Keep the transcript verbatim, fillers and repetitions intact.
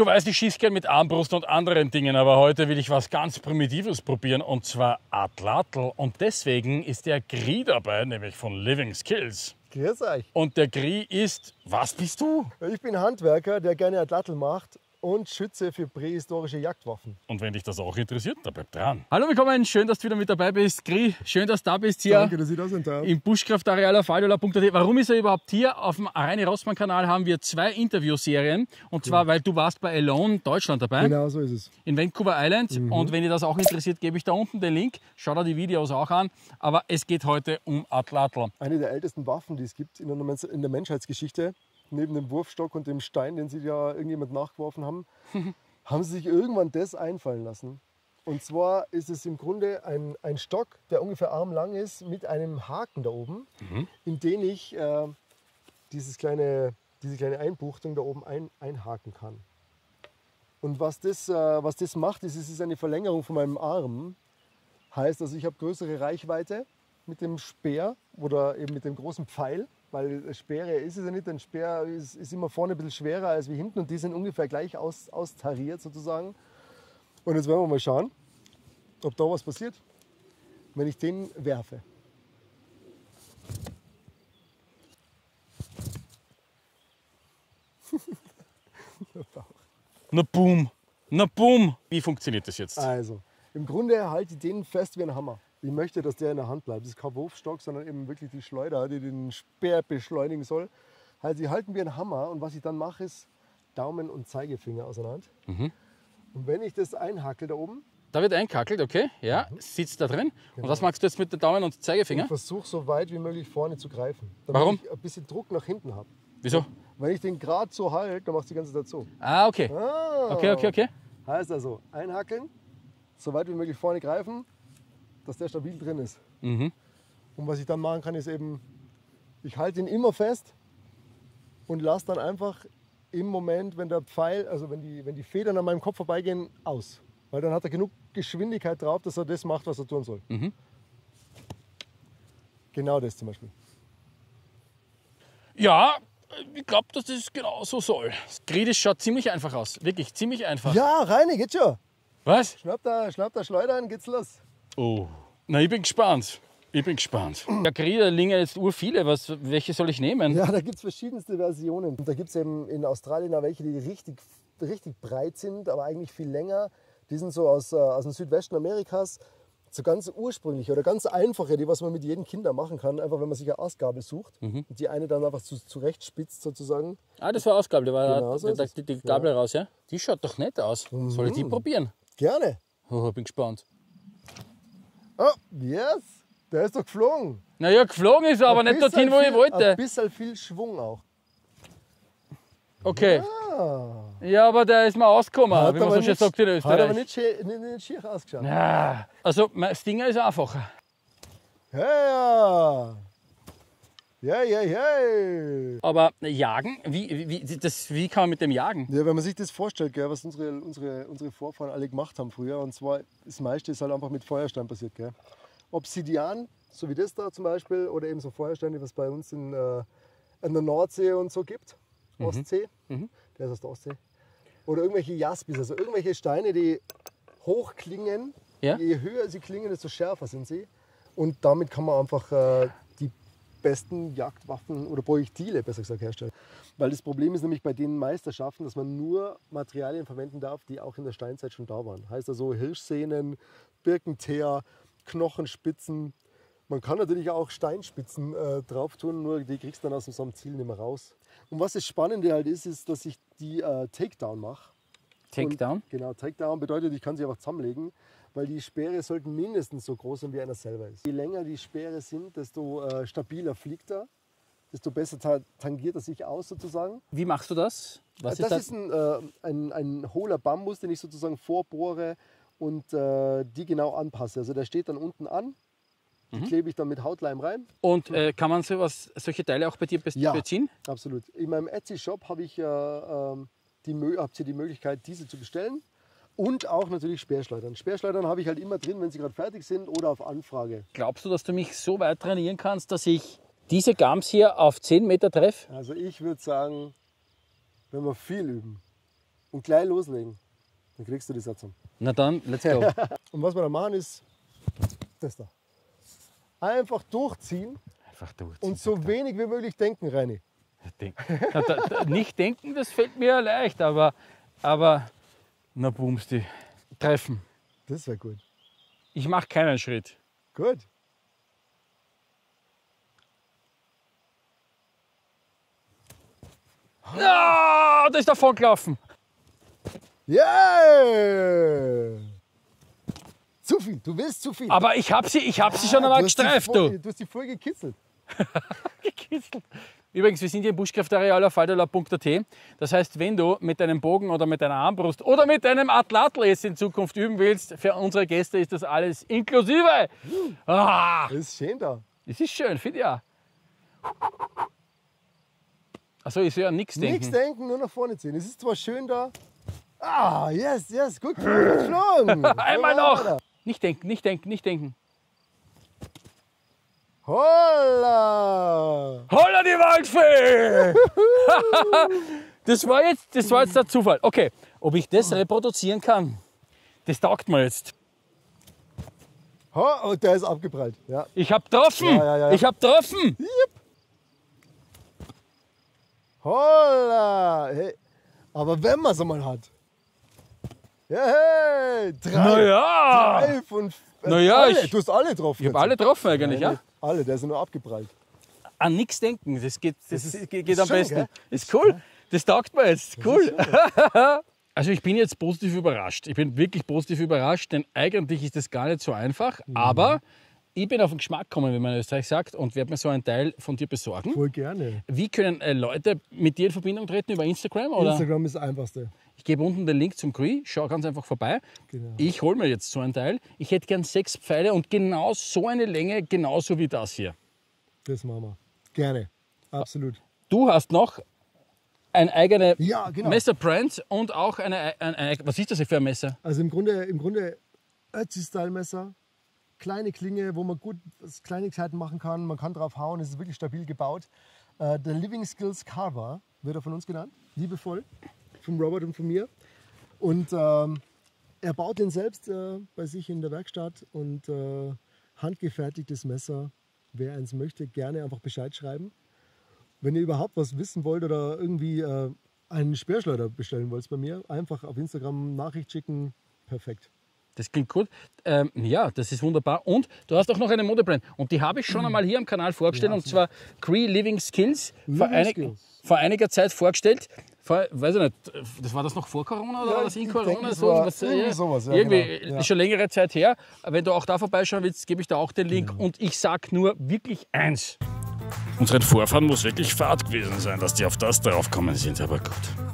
Du weißt, ich schieße gern mit Armbrust und anderen Dingen, aber heute will ich was ganz Primitives probieren, und zwar Atlatl. Und deswegen ist der Gri dabei, nämlich von Living Skills. Grüß euch. Und der Gri ist, was bist du? Ich bin Handwerker, der gerne Atlatl macht und Schütze für prähistorische Jagdwaffen. Und wenn dich das auch interessiert, dann bleib dran. Hallo, willkommen, schön, dass du wieder mit dabei bist. Gri, schön, dass du da bist hier. Danke, dass ich da sein darf. Im Bushcraft-Areal auf valiola punkt at. Warum ist er überhaupt hier? Auf dem Reini Rossmann-Kanal haben wir zwei Interviewserien. Und zwar, ja. weil du warst bei Alone Deutschland dabei. Genau, so ist es. In Vancouver Island. Mhm. Und wenn dir das auch interessiert, gebe ich da unten den Link. Schau dir die Videos auch an. Aber es geht heute um Atlatl. Eine der ältesten Waffen, die es gibt in der, in der Menschheitsgeschichte. Neben dem Wurfstock und dem Stein, den sie ja irgendjemand nachgeworfen haben, haben sie sich irgendwann das einfallen lassen. Und zwar ist es im Grunde ein, ein Stock, der ungefähr armlang ist, mit einem Haken da oben, mhm. in den ich äh, dieses kleine, diese kleine Einbuchtung da oben ein, einhaken kann. Und was das, äh, was das macht, ist, es ist eine Verlängerung von meinem Arm. Heißt also, ich habe größere Reichweite mit dem Speer oder eben mit dem großen Pfeil. Weil Speere ist es ja nicht, ein Speer ist, ist immer vorne ein bisschen schwerer als wie hinten und die sind ungefähr gleich aus, austariert sozusagen. Und jetzt werden wir mal schauen, ob da was passiert, wenn ich den werfe. Na boom, na boom. Wie funktioniert das jetzt? Also, im Grunde halte ich den fest wie ein Hammer. Ich möchte, dass der in der Hand bleibt. Das ist kein Wurfstock, sondern eben wirklich die Schleuder, die den Speer beschleunigen soll. Also sie halten wie ein Hammer und was ich dann mache, ist Daumen und Zeigefinger auseinander. Mhm. Und wenn ich das einhackel da oben. Da wird eingehackelt, okay, ja, mhm. sitzt da drin. Genau. Und was machst du jetzt mit den Daumen und Zeigefinger? Ich versuche so weit wie möglich vorne zu greifen. Damit Warum? ich ein bisschen Druck nach hinten habe. Wieso? Wenn ich den gerade so halte, dann macht die ganze Zeit so. Ah, okay. Ah. Okay, okay, okay. Heißt also, einhackeln, so weit wie möglich vorne greifen, dass der stabil drin ist. Mhm. Und was ich dann machen kann, ist eben, ich halte ihn immer fest und lasse dann einfach im Moment, wenn der Pfeil, also wenn die, wenn die Federn an meinem Kopf vorbeigehen, aus. Weil dann hat er genug Geschwindigkeit drauf, dass er das macht, was er tun soll. Mhm. Genau das zum Beispiel. Ja, ich glaube, dass das genau so soll. Das Gri schaut ziemlich einfach aus. Wirklich ziemlich einfach. Ja, Reini, geht schon. Was? Schnapp da, schnapp da Schleuder an, geht's los. Oh, na, ich bin gespannt. Ich bin gespannt. Der Gri, da liegen ja jetzt ur viele. Was, welche soll ich nehmen? Ja, da gibt es verschiedenste Versionen. Und da gibt es eben in Australien auch welche, die richtig, richtig breit sind, aber eigentlich viel länger. Die sind so aus, äh, aus dem Südwesten Amerikas. So ganz ursprüngliche oder ganz einfache, die was man mit jedem Kinder machen kann, einfach wenn man sich eine Astgabel sucht mhm. und die eine dann einfach zu, zurechtspitzt sozusagen. Ah, das war Astgabel, da war genau, so da, die, die Gabel ja. raus, ja? Die schaut doch nett aus. Mhm. Soll ich die probieren? Gerne. Oh, bin gespannt. Oh, yes! Der ist doch geflogen. Naja, geflogen ist er, aber nicht dorthin, wo viel, ich wollte. Ein bisschen viel Schwung auch. Okay. Ja, ja aber der ist mal ausgekommen, hat wie man so schön sagt in Österreich. Hat aber nicht schier, nicht, nicht schier ausgeschaut. Ja, also mein Stinger ist einfacher. Ja, ja, ja, ja. Aber jagen, wie, wie, das, wie kann man mit dem jagen? Ja, wenn man sich das vorstellt, gell, was unsere, unsere, unsere Vorfahren alle gemacht haben früher, und zwar das meiste ist halt einfach mit Feuerstein passiert. Gell. Obsidian, so wie das da zum Beispiel, oder eben so Feuersteine, was bei uns in, äh, in der Nordsee und so gibt, mhm. Ostsee, mhm. der ist aus der Ostsee, oder irgendwelche Jaspis, also irgendwelche Steine, die hoch klingen, ja? Je höher sie klingen, desto schärfer sind sie, und damit kann man einfach äh, die besten Jagdwaffen oder Projektile, besser gesagt, herstellen. Weil das Problem ist nämlich bei den Meisterschaften, dass man nur Materialien verwenden darf, die auch in der Steinzeit schon da waren. Heißt also Hirschsehnen, Birkenteer, Knochenspitzen. Man kann natürlich auch Steinspitzen äh, drauf tun, nur die kriegst du dann aus so einem Ziel nicht mehr raus. Und was das Spannende halt ist, ist, dass ich die äh, Takedown mache. Takedown? Genau, Takedown bedeutet, ich kann sie einfach zusammenlegen, weil die Speere sollten mindestens so groß sein, wie einer selber ist. Je länger die Speere sind, desto äh, stabiler fliegt er, desto besser ta tangiert er sich aus sozusagen. Wie machst du das? Was das ist das? ist ein, äh, ein, ein hohler Bambus, den ich sozusagen vorbohre und äh, die genau anpasse. Also der steht dann unten an, die mhm. klebe ich dann mit Hautleim rein. Und äh, kann man sowas, solche Teile auch bei dir ja, beziehen? Absolut. In meinem Etsy-Shop habe ich äh, äh, die, habt ihr die Möglichkeit, diese zu bestellen. Und auch natürlich Speerschleudern. Speerschleudern habe ich halt immer drin, wenn sie gerade fertig sind oder auf Anfrage. Glaubst du, dass du mich so weit trainieren kannst, dass ich diese Gams hier auf zehn Meter treffe? Also ich würde sagen, wenn wir viel üben, und gleich loslegen. Dann kriegst du die Satzung. Na dann, let's go. Und was wir dann machen ist das da. Einfach durchziehen Einfach durchziehen. und so wenig wie möglich denken, Reini. Denk. Na, da, da, nicht denken, das fällt mir ja leicht, aber, aber na booms, die treffen. Das wäre gut. Ich mache keinen Schritt. Gut. Ah, das ist davon gelaufen. Yeah! Zu viel, du willst zu viel. Aber ich habe sie, ich hab sie schon einmal du hast die gestreift, voll, du. Du hast die voll gekitzelt. Gekitzelt. Übrigens, wir sind hier im Buschkraftareal auf falderlab punkt a t. Das heißt, wenn du mit deinem Bogen oder mit deiner Armbrust oder mit deinem Atlatl jetzt in Zukunft üben willst, für unsere Gäste ist das alles inklusive. Ah, Das ist schön da. das ist schön, finde ich auch. Achso, ich soll ja nichts denken. Nichts denken, nur nach vorne ziehen. Es ist zwar schön da. Ah, yes, yes, gut geflogen. Einmal noch. Nicht denken, nicht denken, nicht denken. Holla! Holla die Waldfee! das, war jetzt, das war jetzt der Zufall. Okay, ob ich das reproduzieren kann, das taugt mir jetzt. Ho, und der ist abgeprallt. Ja. Ich hab getroffen! Ja, ja, ja. Ich hab getroffen! Holla! Hey. Aber wenn man es einmal hat. Ja, hey! Drei! Naja! Drei von. Äh, Naja, alle. ich- Du hast alle drauf. Ich habe alle getroffen eigentlich, ja? Alle, der ist nur abgeprallt. An nichts denken, das geht, das Das ist- geht, das geht ist am schön, besten. gell? Ist cool, das taugt mir jetzt, cool. Also ich bin jetzt positiv überrascht. Ich bin wirklich positiv überrascht, denn eigentlich ist das gar nicht so einfach. Mhm. Aber ich bin auf den Geschmack gekommen, wie man in Österreich sagt, und werde mir so einen Teil von dir besorgen. Voll gerne. Wie können äh, Leute mit dir in Verbindung treten? Über Instagram? Oder? Instagram ist das einfachste. Ich gebe unten den Link zum Cree, schau ganz einfach vorbei. Genau. Ich hole mir jetzt so einen Teil. Ich hätte gern sechs Pfeile und genau so eine Länge, genauso wie das hier. Das machen wir. Gerne. Absolut. Du hast noch ein eigenes Ja, genau. Messerbrand und auch eine, ein, ein, was ist das für ein Messer? Also im Grunde, im Grunde Ötzi-Style-Messer. Kleine Klinge, wo man gut Kleinigkeiten machen kann. Man kann drauf hauen, es ist wirklich stabil gebaut. Äh, der Living Skills Carver wird er von uns genannt, liebevoll, vom Robert und von mir. Und ähm, er baut den selbst äh, bei sich in der Werkstatt und äh, handgefertigtes Messer. Wer eins möchte, gerne einfach Bescheid schreiben. Wenn ihr überhaupt was wissen wollt oder irgendwie äh, einen Speerschleuder bestellen wollt bei mir, einfach auf Instagram Nachricht schicken. Perfekt. Das klingt gut. Ähm, ja, das ist wunderbar. Und du hast auch noch eine Modebrand. Und die habe ich schon einmal hier am Kanal vorgestellt. Ja, und zwar Cree Living Skills. Vor, Living einig, Skills. vor einiger Zeit vorgestellt. Vor, weiß ich nicht, das war das noch vor Corona oder Ja, war das in ich Corona? denke, es so, war was, irgendwie ja, sowas, ja, irgendwie genau. Ja. ist schon längere Zeit her. Wenn du auch da vorbeischauen willst, gebe ich da auch den Link. Genau. Und ich sage nur wirklich eins. Unseren Vorfahren muss wirklich Fahrt gewesen sein, dass die auf das draufkommen sind, aber gut.